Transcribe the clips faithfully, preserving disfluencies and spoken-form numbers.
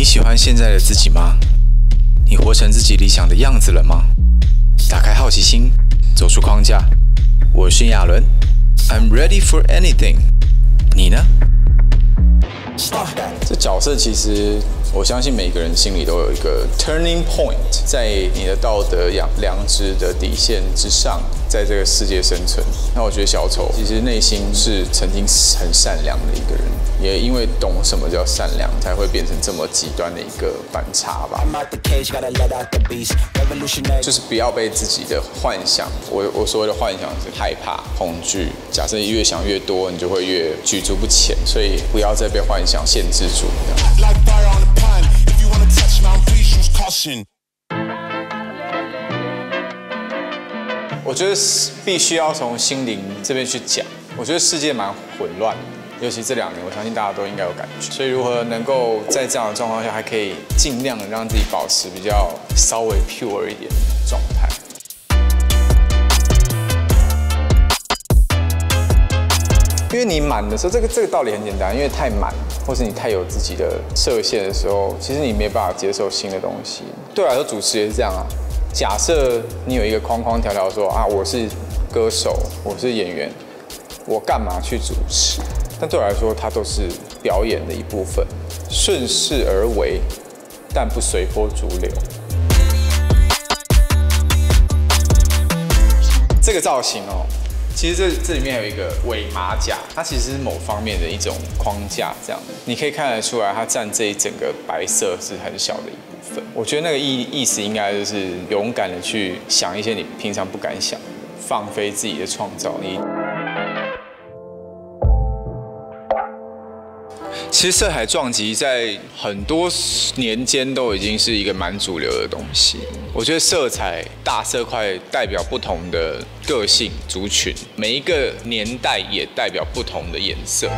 喜欢现在的自己吗？你活成自己理想的样子了吗？打开好奇心，走出框架。我是亚伦 ，I'm ready for anything。你呢？这角色其实，我相信每个人心里都有一个 turning point， 在你的道德良良知的底线之上，在这个世界生存。那我觉得小丑其实内心是曾经很善良的一个人，也因为懂什么叫善良，才会变成这么极端的一个反差吧。就是不要被自己的幻想，我我所谓的幻想是害怕、恐惧。假设你越想越多，你就会越举足不前，所以不要再被幻想限制住。我觉得必须要从心灵这边去讲。我觉得世界蛮混乱的，尤其这两年，我相信大家都应该有感觉。所以如何能够在这样的状况下，还可以尽量的让自己保持比较稍微 pure 一点的状态。因为你满的时候，这个这个道理很简单，因为太满，或是你太有自己的设限的时候，其实你没办法接受新的东西。对我来说，主持也是这样啊。假设你有一个框框条条说啊，我是歌手，我是演员，我干嘛去主持？但对我来说，它都是表演的一部分，顺势而为，但不随波逐流。这个造型哦。其实这这里面还有一个伪马甲，它其实是某方面的一种框架，这样你可以看得出来，它占这一整个白色是很小的一部分。我觉得那个意意思应该就是勇敢的去想一些你平常不敢想，放飞自己的创造力。其实色彩撞击在很多年间都已经是一个蛮主流的东西。我觉得色彩大色块代表不同的个性族群，每一个年代也代表不同的颜色。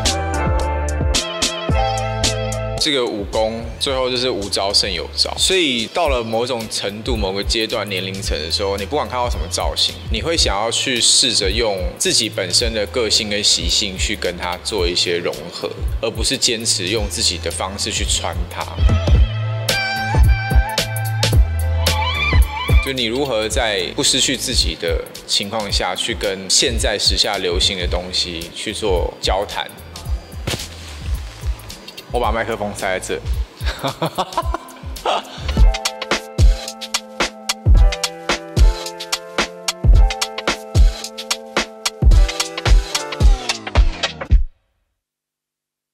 这个武功最后就是无招胜有招，所以到了某种程度、某个阶段、年龄层的时候，你不管看到什么造型，你会想要去试着用自己本身的个性跟习性去跟它做一些融合，而不是坚持用自己的方式去穿它。就你如何在不失去自己的情况下去跟现在时下流行的东西去做交谈。我把麦克风塞在这。